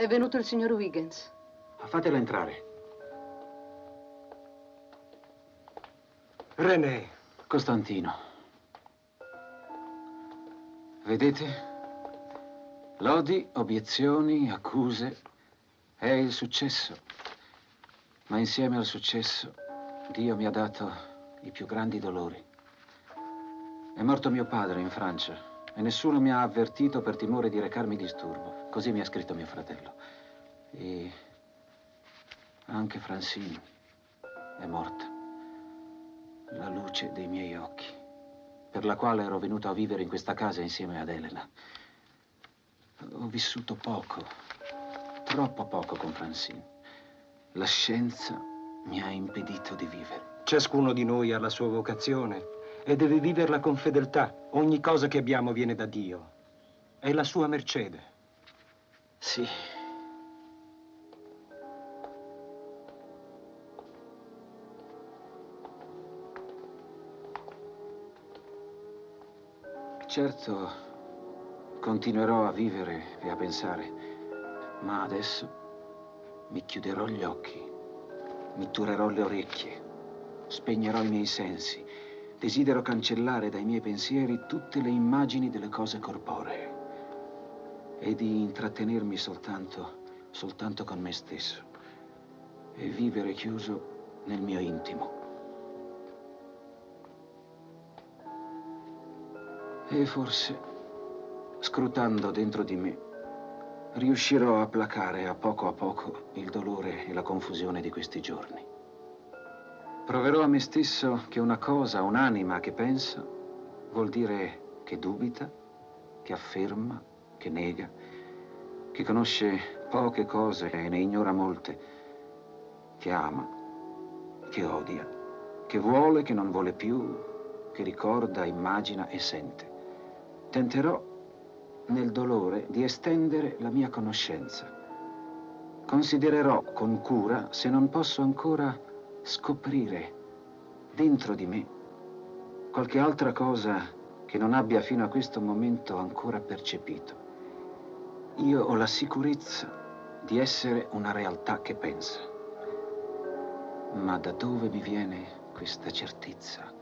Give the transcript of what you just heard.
È venuto il signor Wiggins. Fatela entrare. René. Costantino. Vedete? Lodi, obiezioni, accuse. È il successo. Ma insieme al successo, Dio mi ha dato i più grandi dolori. È morto mio padre in Francia e nessuno mi ha avvertito per timore di recarmi disturbo. Così mi ha scritto mio fratello. E anche Francine è morta. La luce dei miei occhi, per la quale ero venuto a vivere in questa casa insieme ad Elena. Ho vissuto poco, troppo poco con Francine. La scienza mi ha impedito di vivere. Ciascuno di noi ha la sua vocazione e deve viverla con fedeltà. Ogni cosa che abbiamo viene da Dio. È la sua mercede. Sì. Certo, continuerò a vivere e a pensare, ma adesso mi chiuderò gli occhi, mi turerò le orecchie, spegnerò i miei sensi. Desidero cancellare dai miei pensieri tutte le immagini delle cose corporee e di intrattenermi soltanto con me stesso e vivere chiuso nel mio intimo. E forse, scrutando dentro di me, riuscirò a placare a poco il dolore e la confusione di questi giorni. Proverò a me stesso che una cosa, un'anima che pensa, vuol dire che dubita, che afferma, che nega, che conosce poche cose e ne ignora molte, che ama, che odia, che vuole, che non vuole più, che ricorda, immagina e sente. Tenterò nel dolore di estendere la mia conoscenza. Considererò con cura se non posso ancora scoprire dentro di me qualche altra cosa che non abbia fino a questo momento ancora percepito. Io ho la sicurezza di essere una realtà che pensa. Ma da dove mi viene questa certezza?